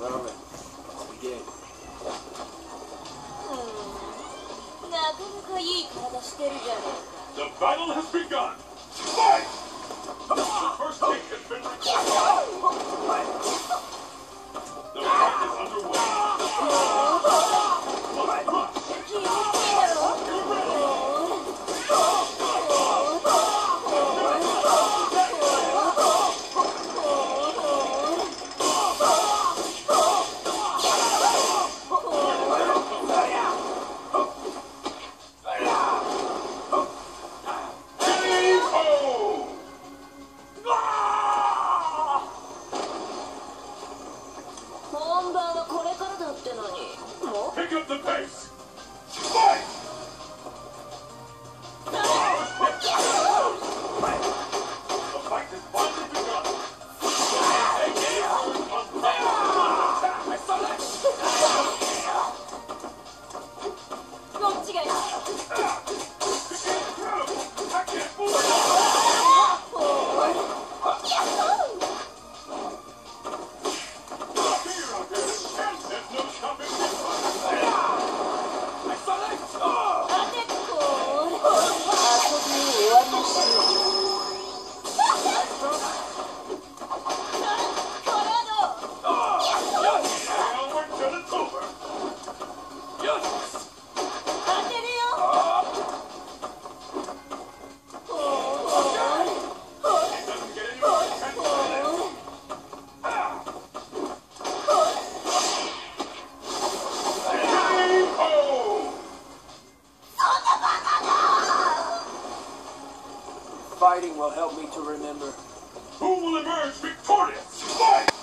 Love it. Let's begin. なかなかいい体してるじゃねえか。 The battle has begun. Fight! The first kick has been recorded. The fight is underway. Pick up the pace. Fight! The fight has finally begun. I saw that. こっちがいい。 I can't move. There's no stopping this one. I saw that. 当てっこー。遊び終わりましたよ。トラド。 Yes. Now we're till it's over. Yes. 当てるよ。 It doesn't get any more intense than this. Fighting will help me to remember. Who will emerge victorious? Fight!